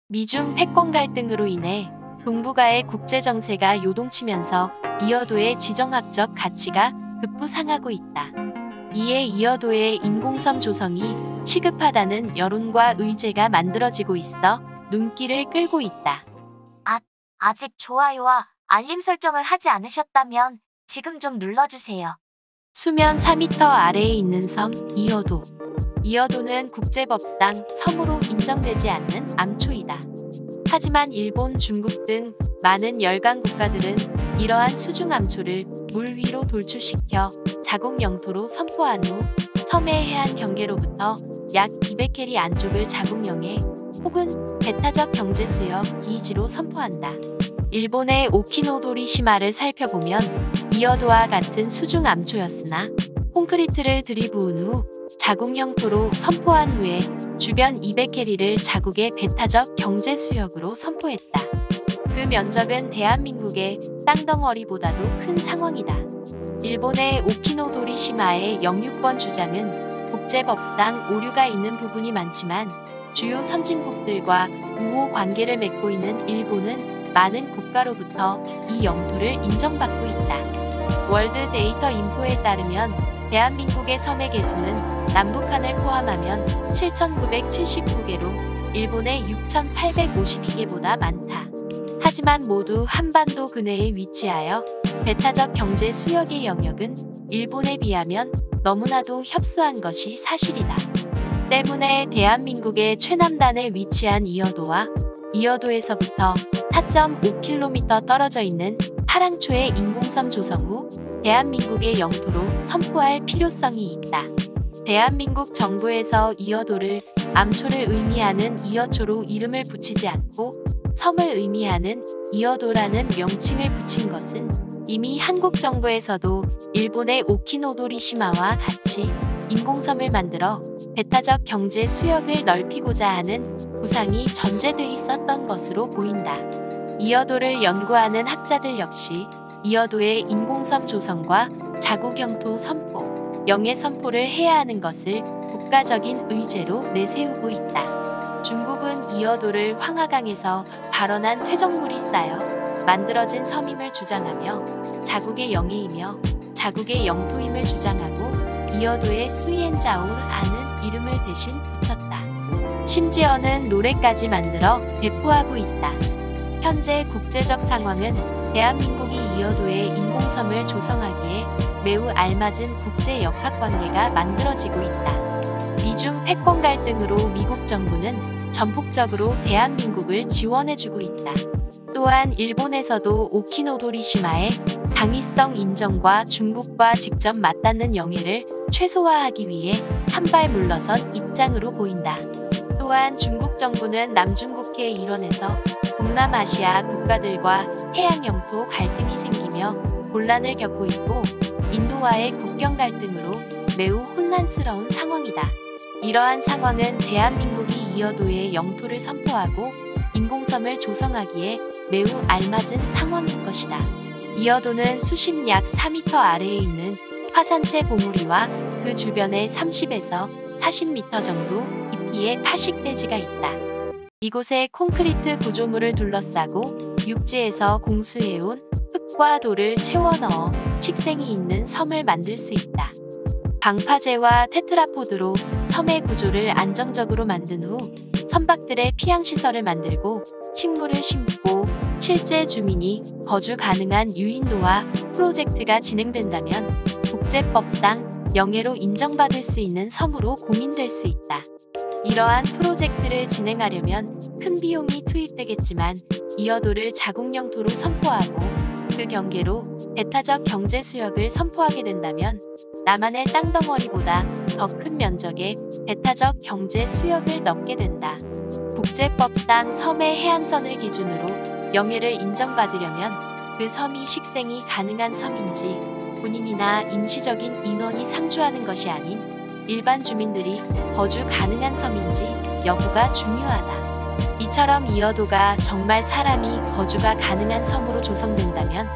미중 패권 갈등으로 인해 동북아의 국제 정세가 요동치면서 이어도의 지정학적 가치가 급부상하고 있다. 이에 이어도의 인공섬 조성이 시급하다는 여론과 의제가 만들어지고 있어 눈길을 끌고 있다. 아직 좋아요와 알림 설정을 하지 않으셨다면 지금 좀 눌러주세요. 수면 4m 아래에 있는 섬 이어도. 이어도는 국제법상 섬으로 인정되지 않는 암초이다. 하지만 일본, 중국 등 많은 열강 국가들은 이러한 수중 암초를 물 위로 돌출시켜 자국 영토로 선포한 후 섬의 해안 경계로부터 약 200캐리 안쪽을 자국영해 혹은 배타적 경제수역 EEZ로 선포한다. 일본의 오키노도리시마를 살펴보면 이어도와 같은 수중 암초였으나 콘크리트를 들이부은 후 자국 영토로 선포한 후에 주변 200캐리를 자국의 배타적 경제수역으로 선포했다. 그 면적은 대한민국의 땅덩어리보다도 큰 상황이다. 일본의 오키노도리시마의 영유권 주장은 국제법상 오류가 있는 부분이 많지만 주요 선진국들과 우호 관계를 맺고 있는 일본은 많은 국가로부터 이 영토를 인정받고 있다. 월드 데이터 인포에 따르면 대한민국의 섬의 개수는 남북한을 포함하면 7,979개로 일본의 6,852개보다 많다. 하지만 모두 한반도 근해에 위치하여 배타적 경제 수역의 영역은 일본에 비하면 너무나도 협소한 것이 사실이다. 때문에 대한민국의 최남단에 위치한 이어도와 이어도에서부터 4.5km 떨어져 있는 파랑초의 인공섬 조성 후 대한민국의 영토로 선포할 필요성이 있다. 대한민국 정부에서 이어도를 암초를 의미하는 이어초로 이름을 붙이지 않고 섬을 의미하는 이어도라는 명칭을 붙인 것은 이미 한국 정부에서도 일본의 오키노도리시마와 같이 인공섬을 만들어 배타적 경제 수역을 넓히고자 하는 구상이 전제돼 있었던 것으로 보인다. 이어도를 연구하는 학자들 역시 이어도의 인공섬 조성과 자국 영토 선포, 영해 선포를 해야 하는 것을 국가적인 의제로 내세우고 있다. 중국은 이어도를 황하강에서 발원한 퇴적물이 쌓여 만들어진 섬임을 주장하며 자국의 영해이며 자국의 영토임을 주장하고 이어도에 수이엔자오라는 이름을 대신 붙였다. 심지어는 노래까지 만들어 배포하고 있다. 현재 국제적 상황은 대한민국이 이어도에 인공섬을 조성하기에 매우 알맞은 국제 역학관계가 만들어지고 있다. 미중 패권 갈등으로 미국 정부는 전폭적으로 대한민국을 지원해주고 있다. 또한 일본에서도 오키노도리시마의 당위성 인정과 중국과 직접 맞닿는 영해를 최소화하기 위해 한 발 물러선 입장으로 보인다. 또한 중국 정부는 남중국해 일원에서 동남아시아 국가들과 해양 영토 갈등이 생기며 곤란을 겪고 있고 인도와의 국경 갈등으로 매우 혼란스러운 상황이다. 이러한 상황은 대한민국이 이어도의 영토를 선포하고 인공섬을 조성하기에 매우 알맞은 상황인 것이다. 이어도는 수심 약 4m 아래에 있는 화산체 봉우리와 그 주변에 30에서 40m 정도 깊이의 파식대지가 있다. 이곳에 콘크리트 구조물을 둘러싸고 육지에서 공수해온 흙과 돌을 채워 넣어 식생이 있는 섬을 만들 수 있다. 방파제와 테트라포드로 섬의 구조를 안정적으로 만든 후 선박들의 피양시설을 만들고 식물을 심고 실제 주민이 거주 가능한 유인도화 프로젝트가 진행된다면 국제법상 영해로 인정받을 수 있는 섬으로 공인될 수 있다. 이러한 프로젝트를 진행하려면 큰 비용이 투입되겠지만 이어도를 자국 영토로 선포하고 그 경계로 배타적 경제 수역을 선포하게 된다면 남한의 땅덩어리보다 더 큰 면적의 배타적 경제 수역을 넣게 된다. 국제법상 섬의 해안선을 기준으로 영해를 인정받으려면 그 섬이 식생이 가능한 섬인지 군인이나 임시적인 인원이 상주하는 것이 아닌 일반 주민들이 거주 가능한 섬인지 여부가 중요하다. 이처럼 이어도가 정말 사람이 거주가 가능한 섬으로 조성된다면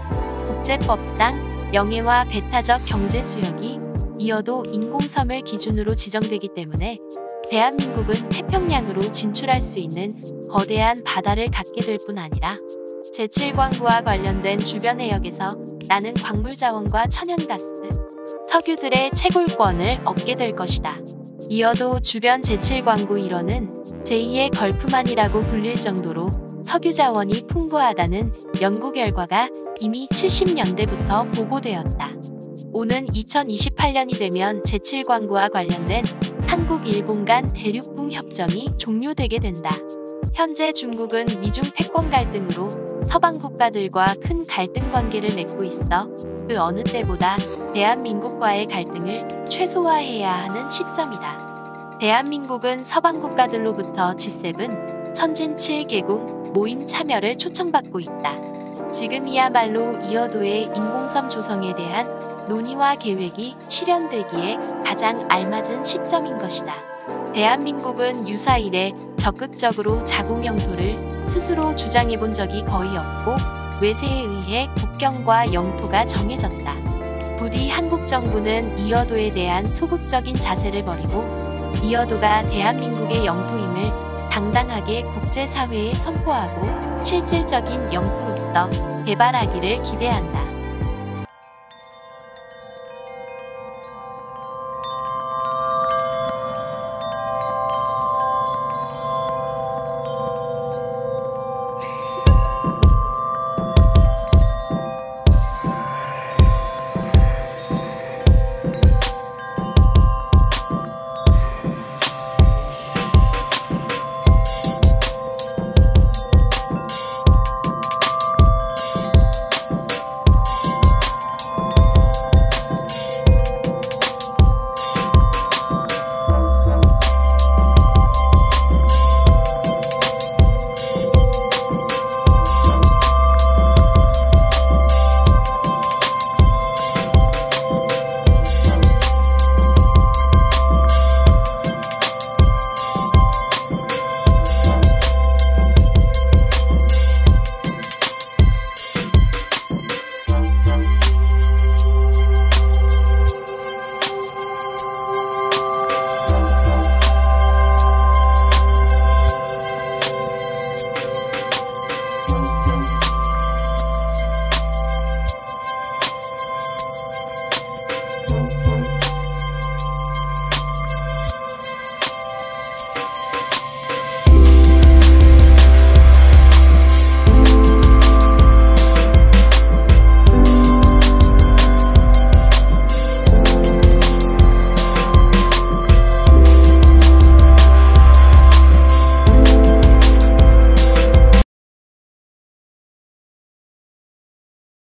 국제법상 영해와 배타적 경제 수역이 이어도 인공섬을 기준으로 지정되기 때문에 대한민국은 태평양으로 진출할 수 있는 거대한 바다를 갖게 될 뿐 아니라 제7광구와 관련된 주변 해역에서 나는 광물 자원과 천연가스, 석유들의 채굴권을 얻게 될 것이다. 이어도 주변 제7광구 일원은 제2의 걸프만이라고 불릴 정도로 석유 자원이 풍부하다는 연구 결과가 이미 70년대부터 보고되었다. 오는 2028년이 되면 제7광구와 관련된 한국-일본 간 대륙붕 협정이 종료되게 된다. 현재 중국은 미중 패권 갈등으로 서방 국가들과 큰 갈등 관계를 맺고 있어 그 어느 때보다 대한민국과의 갈등을 최소화해야 하는 시점이다. 대한민국은 서방 국가들로부터 G7 선진 7개국 모임 참여를 초청받고 있다. 지금이야말로 이어도의 인공섬 조성에 대한 논의와 계획이 실현되기에 가장 알맞은 시점인 것이다. 대한민국은 유사 이래 적극적으로 자국 영토를 스스로 주장해본 적이 거의 없고 외세에 의해 국경과 영토가 정해졌다. 부디 한국 정부는 이어도에 대한 소극적인 자세를 버리고 이어도가 대한민국의 영토임을 당당하게 국제사회에 선포하고 실질적인 영토로서 개발하기를 기대한다.